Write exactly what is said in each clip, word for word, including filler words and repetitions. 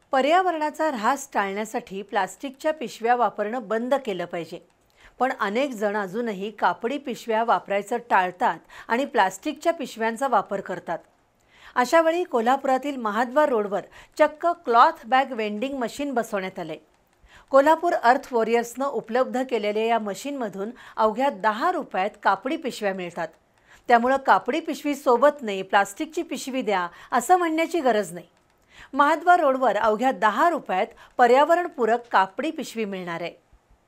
पर्यावरणाचा ऱ्हास टाळण्यासाठी प्लास्टिकच्या पिशव्या वापरणं बंद केलं पाहिजे. पण अनेक जण अजूनही कापडी पिशव्या वापरायचं टाळतात आणि प्लास्टिकच्या पिशव्यांचा वापर करतात. अशा वेळी कोल्हापुरातील महाद्वार रोडवर चक्क क्लॉथ बॅग वेंडिंग मशीन बसवण्यात आले. कोल्हापूर अर्थ वॉरियर्सनं उपलब्ध केलेल्या या मशीनमधून अवघ्या दहा रुपयात कापडी पिशव्या मिळतात. त्यामुळे कापडी पिशवी सोबत नाही, प्लास्टिकची पिशवी द्या असं म्हणण्याची गरज नाही. महाद्वार रोडवर अवघ्या दहा रुपयात पर्यावरणपूरक कापडी पिशवी मिळणार आहे.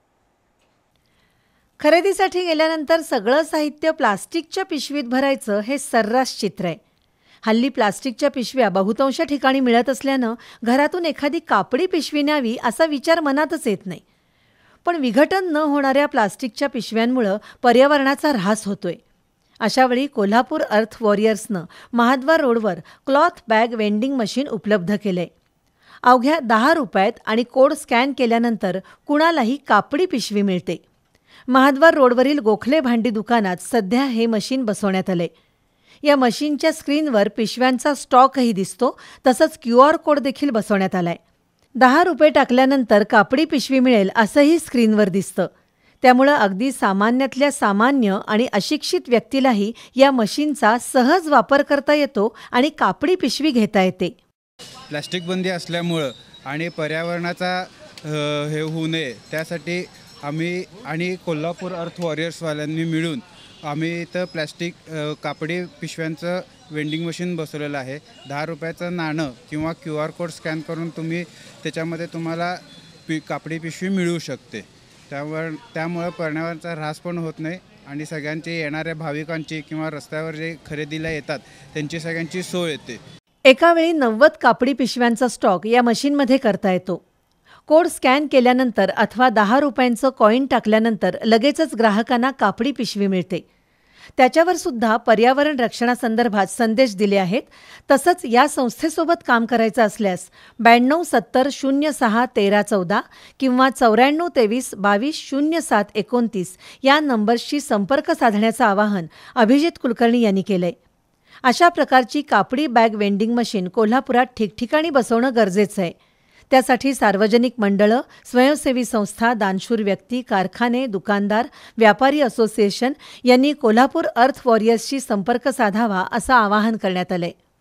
खरेदीसाठी गेल्यानंतर सगळं साहित्य प्लास्टिकच्या पिशवीत भरायचं हे सर्रास चित्र आहे. हल्ली प्लास्टिकच्या पिशव्या बहुतांश ठिकाणी मिळत असल्यानं घरातून एखादी कापडी पिशवी न्यावी असा विचार मनातच येत नाही. पण विघटन न होणाऱ्या प्लास्टिकच्या पिशव्यांमुळे पर्यावरणाचा ऱ्हास होतोय. अशावेळी कोल्हापूर अर्थ वॉरियर्सनं महाद्वार रोडवर क्लॉथ बॅग वेंडिंग मशीन उपलब्ध केले. अवघ्या दहा रुपयात आणि कोड स्कॅन केल्यानंतर कुणालाही कापडी पिशवी मिळते. महाद्वार रोडवरील गोखले भांडी दुकानात सध्या हे मशीन बसवण्यात आले. या मशीनच्या स्क्रीनवर पिशव्यांचा स्टॉकही दिसतो. तसंच क्यू आर कोड देखील बसवण्यात आलाय. दहा रुपये टाकल्यानंतर कापडी पिशवी मिळेल असंही स्क्रीनवर दिसतं. त्यामुळं अगदी सामान्यातल्या सामान्य आणि अशिक्षित व्यक्तीलाही या मशीनचा सहज वापर करता येतो आणि कापडी पिशवी घेता येते. प्लास्टिक बंदी असल्यामुळं आणि पर्यावरणाचा हे होऊ नये त्यासाठी आम्ही आणि कोल्हापूर अर्थ वॉरियर्सवाल्यांनी मिळून आम्ही इथं प्लॅस्टिक कापडी पिशव्यांचं वेंडिंग मशीन बसवलेलं आहे. दहा रुपयाचं नाणं किंवा क्यू आर कोड स्कॅन करून तुम्ही त्याच्यामध्ये तुम्हाला पि कापडी पिशवी मिळू शकते. त्यावर त्यामुळं पर्यावरणाचा ऱ्हास पण होत नाही आणि सगळ्यांची येणाऱ्या भाविकांची किंवा रस्त्यावर जे खरेदीला येतात त्यांची सगळ्यांची सोय येते. एका वेळी नव्वद कापडी पिशव्यांचा स्टॉक या मशीनमध्ये करता येतो. कोड स्कॅन केल्यानंतर अथवा दहा रुपयांचं कॉईन टाकल्यानंतर लगेचच ग्राहकांना कापडी पिशवी मिळते. त्याच्यावर सुद्धा पर्यावरण रक्षणासंदर्भात संदेश दिले आहेत. तसंच या संस्थेसोबत काम करायचं असल्यास ब्याण्णव सत्तर शून्य सहा तेरा चौदा किंवा चौऱ्याण्णव तेवीस बावीस शून्य सात एकोणतीस या नंबर्सशी संपर्क साधण्याचं आवाहन अभिजित कुलकर्णी यांनी केलंय. अशा प्रकारची कापडी बॅग वेंडिंग मशीन कोल्हापुरात ठिकठिकाणी बसवणं गरजेचं आहे. त्यासाठी सार्वजनिक मंडळं, स्वयंसेवी संस्था, दानशूर व्यक्ती, कारखाने, दुकानदार, व्यापारी असोसिएशन यांनी कोल्हापूर अर्थ वॉरियर्सशी संपर्क साधावा असं आवाहन करण्यात आलंय.